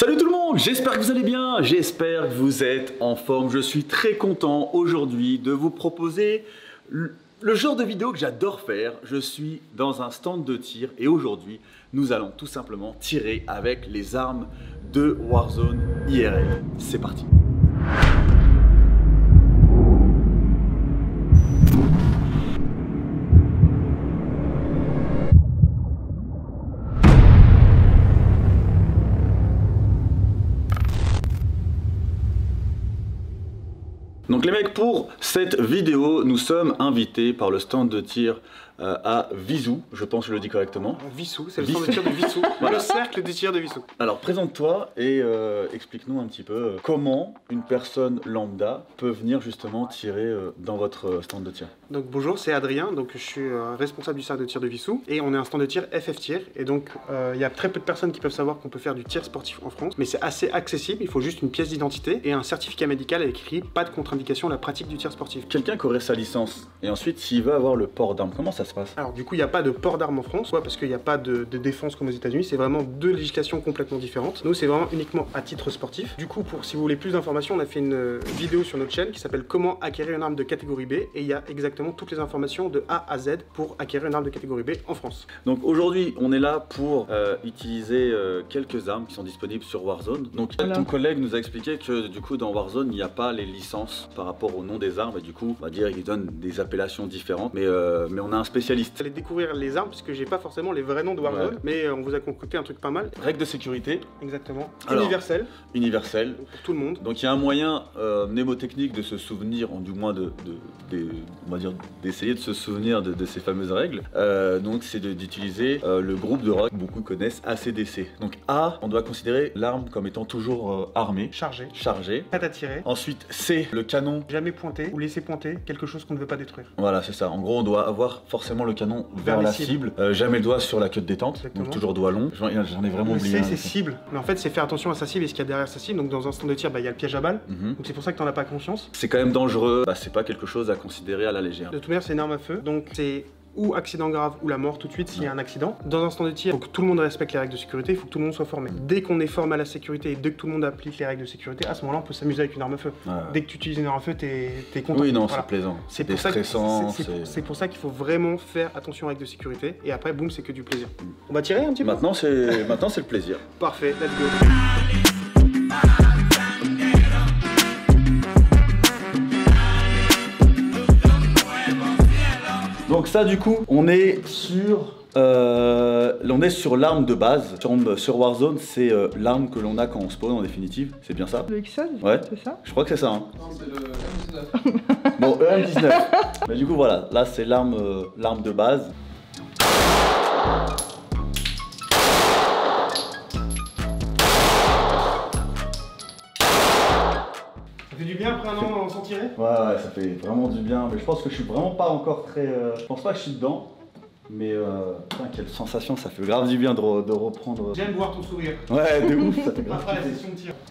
Salut tout le monde, j'espère que vous allez bien, j'espère que vous êtes en forme. Je suis très content aujourd'hui de vous proposer le genre de vidéo que j'adore faire. Je suis dans un stand de tir et aujourd'hui, nous allons tout simplement tirer avec les armes de Warzone IRL. C'est parti. Donc les mecs, pour cette vidéo, nous sommes invités par le stand de tir à Vissou, je pense que je le dis correctement. Vissou, c'est le stand de tir de Vissou, le cercle de tir de Vissou. Alors présente-toi et explique-nous un petit peu comment une personne lambda peut venir justement tirer dans votre stand de tir. Donc bonjour, c'est Adrien, donc je suis responsable du cercle de tir de Vissou et on est un stand de tir FF Tir et donc il y a très peu de personnes qui peuvent savoir qu'on peut faire du tir sportif en France, mais c'est assez accessible, il faut juste une pièce d'identité et un certificat médical avec écrit pas de contre-indication à la pratique du tir sportif. Quelqu'un qui aurait sa licence et ensuite s'il veut avoir le port d'armes, comment ça se passe? Alors du coup il n'y a pas de port d'armes en France, parce qu'il n'y a pas de défense comme aux États-Unis, c'est vraiment deux législations complètement différentes. Nous c'est vraiment uniquement à titre sportif. Du coup si vous voulez plus d'informations, on a fait une vidéo sur notre chaîne qui s'appelle Comment acquérir une arme de catégorie B et il y a exactement toutes les informations de A à Z pour acquérir une arme de catégorie B en France. Donc aujourd'hui on est là pour utiliser quelques armes qui sont disponibles sur Warzone. Donc voilà. Ton collègue nous a expliqué que du coup dans Warzone il n'y a pas les licences par rapport au nom des armes et du coup on va dire ils donnent des appellations différentes mais on a un spécialiste. Vous allez découvrir les armes puisque j'ai pas forcément les vrais noms de Warzone, mais on vous a concocté un truc pas mal. Règles de sécurité. Exactement. Alors, universel. Universel. Pour tout le monde. Donc il y a un moyen mnémotechnique de se souvenir, du moins on va dire d'essayer de se souvenir de ces fameuses règles. Donc c'est d'utiliser le groupe de rock que beaucoup connaissent, ACDC. Donc A, on doit considérer l'arme comme étant toujours armée. Chargée. Chargée. Prête à tirer. Ensuite C, le canon. Jamais pointer ou laisser pointer quelque chose qu'on ne veut pas détruire. Voilà, c'est ça. En gros, on doit avoir forcément le canon vers la cible. Jamais le doigt sur la queue de détente. Exactement. Donc toujours doigt long. J'en ai vraiment oublié. Le C, c'est cible. Mais en fait, c'est faire attention à sa cible et ce qu'il y a derrière sa cible. Donc dans un stand de tir, il y a le piège à balles. Donc c'est pour ça que t'en as pas conscience. C'est quand même dangereux. C'est pas quelque chose à considérer à la légère. De toute manière, c'est une arme à feu. Donc c'est ou accident grave ou la mort tout de suite s'il y a un accident. Dans un stand de tir, il faut que tout le monde respecte les règles de sécurité, il faut que tout le monde soit formé. Dès qu'on est formé à la sécurité et dès que tout le monde applique les règles de sécurité, à ce moment-là, on peut s'amuser avec une arme à feu. Dès que tu utilises une arme à feu, t'es content. Oui, non, voilà. c'est plaisant. C'est stressant. C'est pour ça qu'il faut vraiment faire attention aux règles de sécurité et après, boum, c'est que du plaisir. On va tirer un petit peu. Maintenant, c'est le plaisir. Parfait, let's go. Donc ça du coup, on est sur l'arme de base. Sur Warzone, c'est l'arme que l'on a quand on spawn en définitive. C'est bien ça? Le X16? Ouais. C'est ça? Je crois que c'est ça. Hein. Non, c'est le M19. Bon, M19. Mais du coup voilà, là c'est l'arme de base. Ça fait du bien après un an sans tirer? Ouais, ça fait vraiment du bien. Mais je pense que je suis vraiment pas encore très... Je pense pas que je suis dedans. Mais putain, quelle sensation, ça fait grave du bien de reprendre... J'aime voir ton sourire. Ouais, de ouf, ça fait grave. Après la session de tir.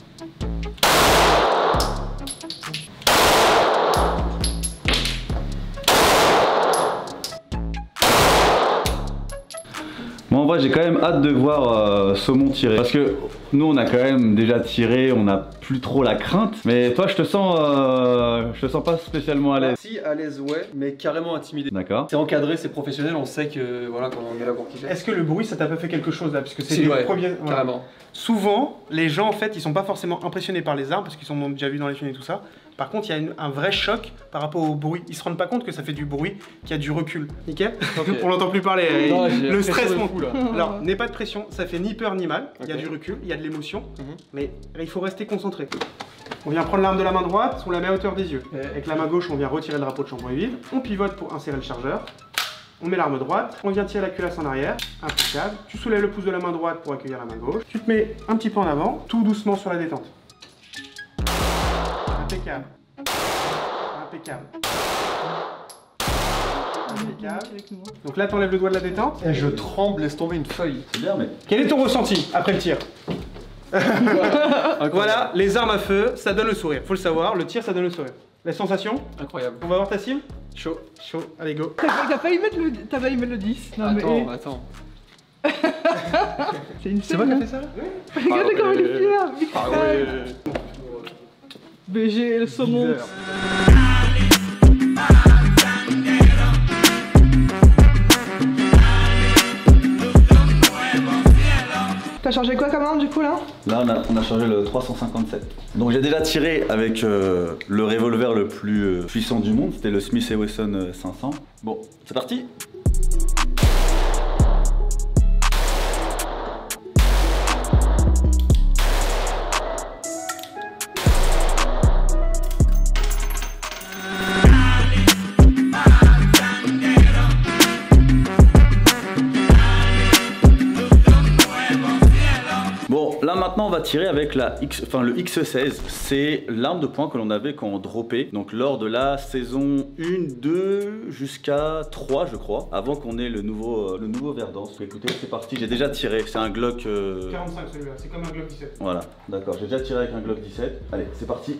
Moi en vrai j'ai quand même hâte de voir Saumon tirer. Parce que nous on a quand même déjà tiré, on a plus trop la crainte. Mais toi je te sens pas spécialement à l'aise. Si, à l'aise ouais, mais carrément intimidé. D'accord. C'est encadré, c'est professionnel, on sait que voilà quand on est là pour kiffer. Est-ce que le bruit ça t'a pas fait quelque chose là? Puisque c'est Si, les ouais, premiers. Voilà. carrément. Souvent, les gens en fait ils sont pas forcément impressionnés par les armes parce qu'ils sont déjà vus dans les films et tout ça. Par contre, il y a un vrai choc par rapport au bruit. Ils se rendent pas compte que ça fait du bruit, qu'il y a du recul. Nickel. Okay. On l'entend plus parler. Non, le stress monte. là. Alors, n'aie pas de pression, ça fait ni peur ni mal. Il y a Okay. du recul, il y a de l'émotion, mais il faut rester concentré. On vient prendre l'arme de la main droite, on la met à hauteur des yeux. Avec la main gauche, on vient retirer le drapeau de shampoing vide. On pivote pour insérer le chargeur. On met l'arme droite, on vient tirer la culasse en arrière, impeccable. Tu soulèves le pouce de la main droite pour accueillir la main gauche. Tu te mets un petit peu en avant, tout doucement sur la détente. Impeccable. Impeccable. Impeccable. Donc là, t'enlèves le doigt de la détente. Et je tremble, laisse tomber une feuille. C'est bien mec. Quel est ton ressenti après le tir? Voilà, les armes à feu, ça donne le sourire. Faut le savoir, le tir, ça donne le sourire. La sensation? Incroyable. On va voir ta cible? Chaud. Chaud, allez go. T'as failli mettre le 10. Non, Attends. C'est une C'est moi qui a fait ça là? Regarde comment il est fier. Ah ouais. BG, le saumon. Bizarre. T'as chargé quoi comme arme du coup là? Là, on a chargé le 357. Donc j'ai déjà tiré avec le revolver le plus puissant du monde, c'était le Smith & Wesson 500. Bon, c'est parti. Bon, là maintenant on va tirer avec le X16. C'est l'arme de poing que l'on avait quand on droppait. Donc lors de la saison 1, 2 jusqu'à 3 je crois. Avant qu'on ait le nouveau Verdance. Écoutez, c'est parti, j'ai déjà tiré. C'est un Glock... 45 celui-là, c'est comme un Glock 17. Voilà, d'accord, j'ai déjà tiré avec un Glock 17. Allez, c'est parti.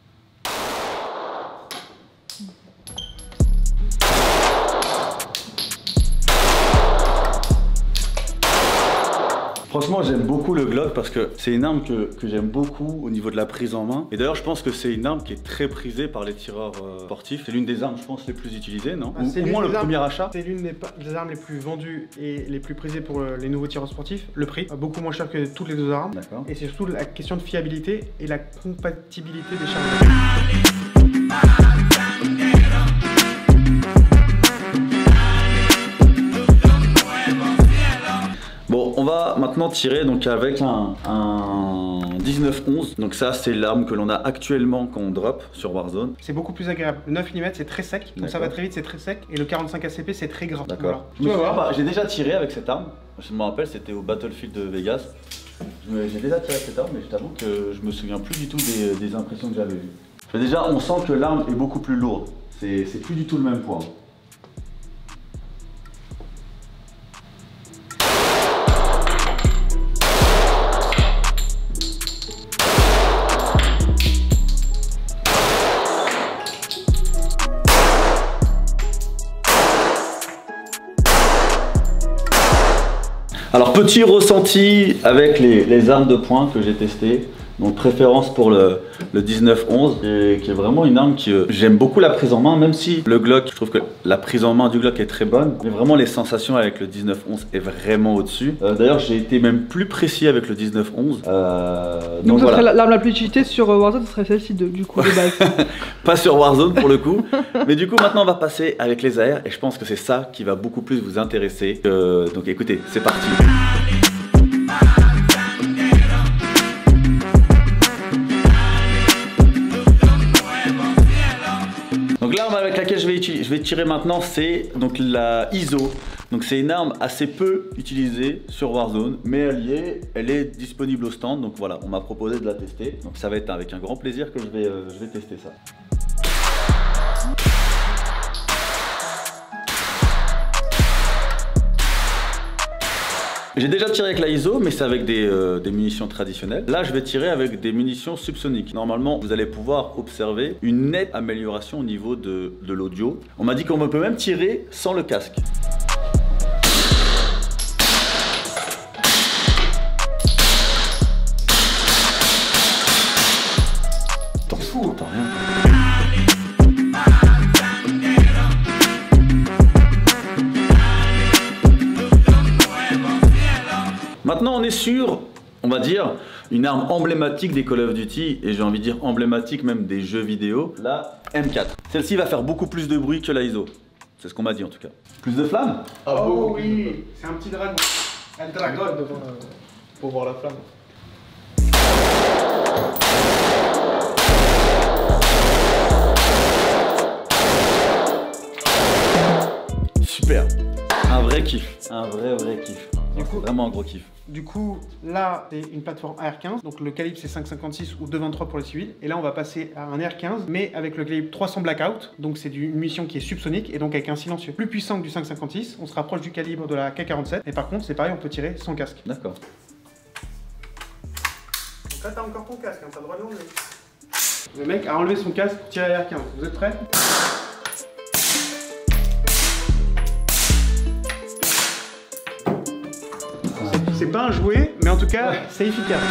Franchement, j'aime beaucoup le Glock parce que c'est une arme que j'aime beaucoup au niveau de la prise en main. Et d'ailleurs, je pense que c'est une arme qui est très prisée par les tireurs sportifs. C'est l'une des armes, je pense, les plus utilisées, non? Ou au moins le premier achat. C'est l'une des armes les plus vendues et les plus prisées pour les nouveaux tireurs sportifs. Le prix, beaucoup moins cher que toutes les deux armes. D'accord. Et c'est surtout la question de fiabilité et la compatibilité des chargeurs. Bon, on va maintenant tirer donc avec un 19-11. Donc ça, c'est l'arme que l'on a actuellement quand on drop sur Warzone. C'est beaucoup plus agréable. Le 9 mm c'est très sec, donc ça va très vite, c'est très sec. Et le 45 ACP c'est très gras. D'accord. Voilà. J'ai déjà tiré avec cette arme. Je me rappelle, c'était au Battlefield de Vegas. J'ai déjà tiré avec cette arme, mais je t'avoue que je me souviens plus du tout des impressions que j'avais vues. Déjà, on sent que l'arme est beaucoup plus lourde. C'est plus du tout le même poids. Alors petit ressenti avec les armes de poing que j'ai testées, donc préférence pour le 19-11 qui est vraiment une arme que j'aime beaucoup la prise en main, même si le Glock, je trouve que la prise en main du Glock est très bonne, mais vraiment les sensations avec le 19-11 est vraiment au-dessus. D'ailleurs j'ai été même plus précis avec le 19-11. Donc ça voilà. serait l'arme la plus utilisée sur Warzone, ce serait celle-ci du coup de base. Pas sur Warzone pour le coup, mais du coup maintenant on va passer avec les AR et je pense que c'est ça qui va beaucoup plus vous intéresser. Donc écoutez, c'est parti. Donc l'arme avec laquelle je vais tirer maintenant, c'est donc la ISO. Donc c'est une arme assez peu utilisée sur Warzone, mais elle est disponible au stand. Donc voilà, on m'a proposé de la tester. Donc ça va être avec un grand plaisir que je vais tester ça. J'ai déjà tiré avec la ISO, mais c'est avec des munitions traditionnelles. Là, je vais tirer avec des munitions subsoniques. Normalement, vous allez pouvoir observer une nette amélioration au niveau de l'audio. On m'a dit qu'on peut même tirer sans le casque. T'en fous, t'en rien. Maintenant on est sur, on va dire, une arme emblématique des Call of Duty et j'ai envie de dire emblématique même des jeux vidéo, la M4. Celle-ci va faire beaucoup plus de bruit que la ISO. C'est ce qu'on m'a dit en tout cas. Plus de flammes? Ah oh oui, c'est un petit dragon. Un dragon devant pour voir la flamme. Super, un vrai kiff, un vrai kiff. Du coup, vraiment un gros kiff. Du coup, là, c'est une plateforme AR-15, donc le calibre c'est 5,56 ou 2,23 pour les civils. Et là, on va passer à un AR-15, mais avec le calibre 300 Blackout, donc c'est une munition qui est subsonique et donc avec un silencieux plus puissant que du 5,56. On se rapproche du calibre de la K47. Et par contre, c'est pareil, on peut tirer sans casque. D'accord. Donc là, t'as encore ton casque, hein, t'as le droit de l'enlever. Le mec a enlevé son casque pour tirer AR-15. Vous êtes prêts ? c'est pas un jouet, mais en tout cas, c'est efficace.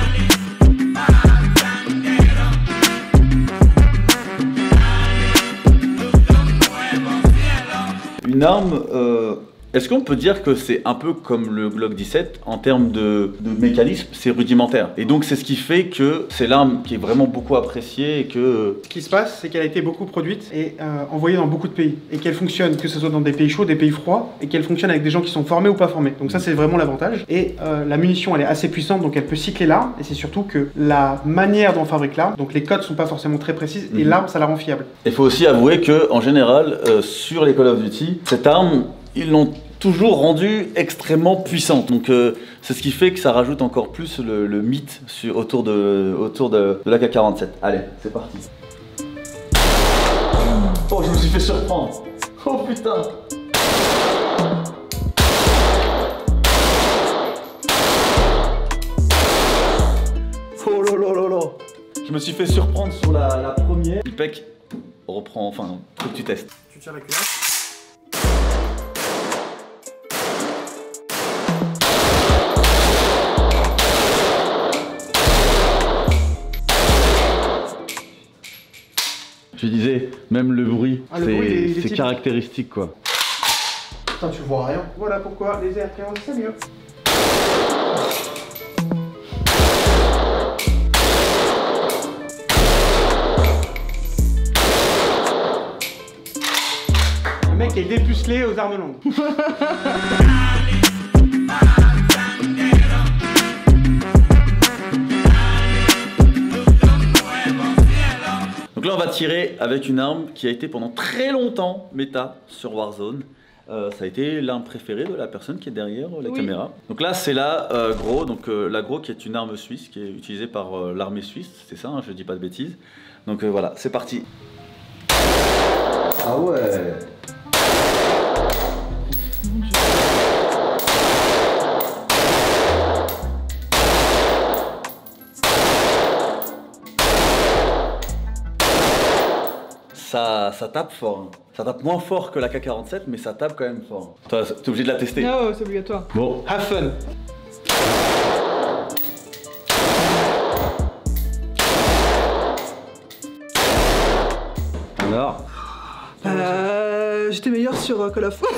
Une arme, est-ce qu'on peut dire que c'est un peu comme le Glock 17 en termes de mécanisme, c'est rudimentaire. Et donc c'est ce qui fait que c'est l'arme qui est vraiment beaucoup appréciée et que... Ce qui se passe, c'est qu'elle a été beaucoup produite et envoyée dans beaucoup de pays. Et qu'elle fonctionne, que ce soit dans des pays chauds, des pays froids, et qu'elle fonctionne avec des gens qui sont formés ou pas formés. Donc ça, c'est vraiment l'avantage. Et la munition, elle est assez puissante, donc elle peut cycler l'arme. Et c'est surtout que la manière dont on fabrique l'arme, donc les codes sont pas forcément très précises, et l'arme, ça la rend fiable. Il faut aussi avouer que en général, sur les Call of Duty, cette arme, ils l'ont toujours rendue extrêmement puissante. Donc c'est ce qui fait que ça rajoute encore plus le mythe autour de l'AK-47. Allez, c'est parti. Oh, je me suis fait surprendre. Oh putain. Oh là là là là. Je me suis fait surprendre sur la première. Ipek reprend, enfin, faut que tu testes. Tu tires la culasse. Je disais, même le bruit, Ah, le bruit, c'est caractéristique quoi. Putain, tu vois rien. Voilà pourquoi les airs c'est mieux. Le mec est dépucelé aux armes longues. Donc là on va tirer avec une arme qui a été pendant très longtemps méta sur Warzone. Ça a été l'arme préférée de la personne qui est derrière la caméra. Donc là c'est la Gros, donc la Gros qui est une arme suisse qui est utilisée par l'armée suisse, c'est ça, hein, je dis pas de bêtises. Donc voilà, c'est parti. Ah ouais. Ça tape fort. Hein. Ça tape moins fort que la K-47, mais ça tape quand même fort. Toi, t'es obligé de la tester. Non, c'est obligatoire. Bon, Have fun. alors. J'étais meilleur sur Call of.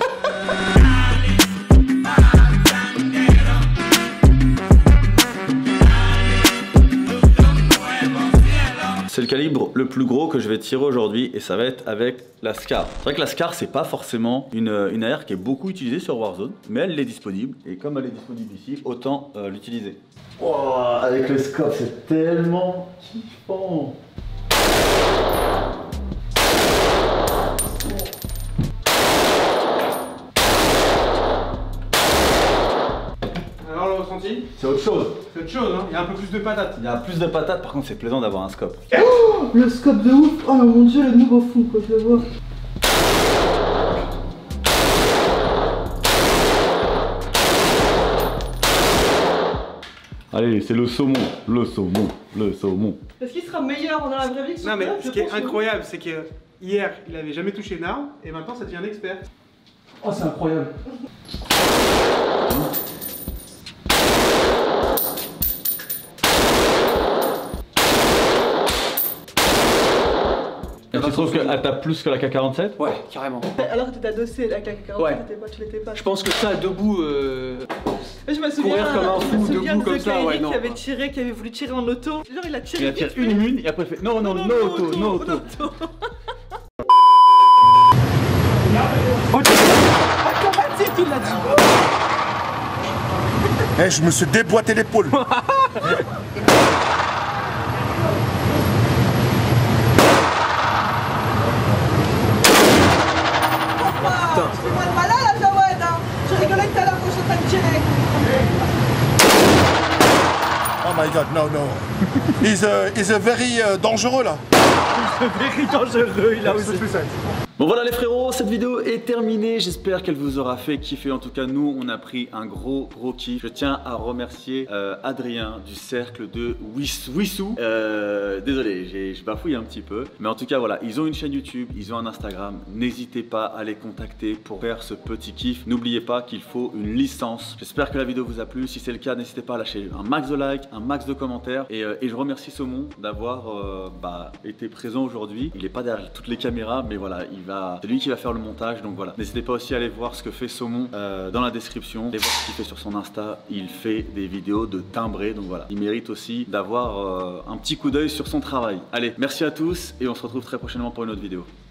C'est le calibre le plus gros que je vais tirer aujourd'hui et ça va être avec la SCAR. C'est vrai que la SCAR c'est pas forcément une AR qui est beaucoup utilisée sur Warzone, mais elle est disponible et comme elle est disponible ici, autant l'utiliser. Oh, avec le scope c'est tellement kiffant. Alors le ressenti? C'est autre chose. C'est autre chose, hein. Il y a un peu plus de patates. Il y a plus de patates, par contre c'est plaisant d'avoir un scope. Oh, le scope de ouf. Oh mon dieu, le nouveau fou, quoi, je le vois. Allez, c'est le saumon, le saumon, le saumon. Est-ce qu'il sera meilleur dans la vraie vie que sur Non mais Call of? ce qui est incroyable, c'est que hier, il avait jamais touché une arme et maintenant ça devient un expert. Oh, c'est incroyable. Et tu trouves qu'elle tape plus que la K-47? Ouais, carrément. Alors que t'étais adossé avec la caméra, Ouais. tu l'étais pas. Je pense que ça, debout, Mais je me souviens, courir comme un fou, je me souviens debout de comme ce ça, Kairi ouais, non. qui avait tiré, qui avait voulu tirer en auto. Genre il a tiré. Il a tiré vite fait. une et après il fait non, no auto, no auto. Automatique, il l'a dit. Eh, je me suis déboîté l'épaule. C'est moi le malin la Jawad, hein. Je rigolais tout à l'heure quand je suis en train de tirer. Oh my god, no, no. He's a very dangereux là. Very dangereux, il a aussi. Bon voilà les frérots, cette vidéo est terminée, j'espère qu'elle vous aura fait kiffer. En tout cas nous on a pris un gros kiff. Je tiens à remercier Adrien du cercle de Wissou. Désolé, je bafouille un petit peu. Mais en tout cas voilà, ils ont une chaîne YouTube, ils ont un Instagram. N'hésitez pas à les contacter pour faire ce petit kiff. N'oubliez pas qu'il faut une licence. J'espère que la vidéo vous a plu. Si c'est le cas, n'hésitez pas à lâcher un max de likes, un max de commentaires. Et je remercie Saumon d'avoir été présent aujourd'hui. Il n'est pas derrière toutes les caméras, mais voilà, c'est lui qui va faire le montage. Donc voilà, n'hésitez pas aussi à aller voir ce que fait Saumon dans la description. Allez voir ce qu'il fait sur son Insta. Il fait des vidéos de timbrés. Donc voilà, il mérite aussi d'avoir un petit coup d'œil sur son travail. Allez, merci à tous et on se retrouve très prochainement pour une autre vidéo.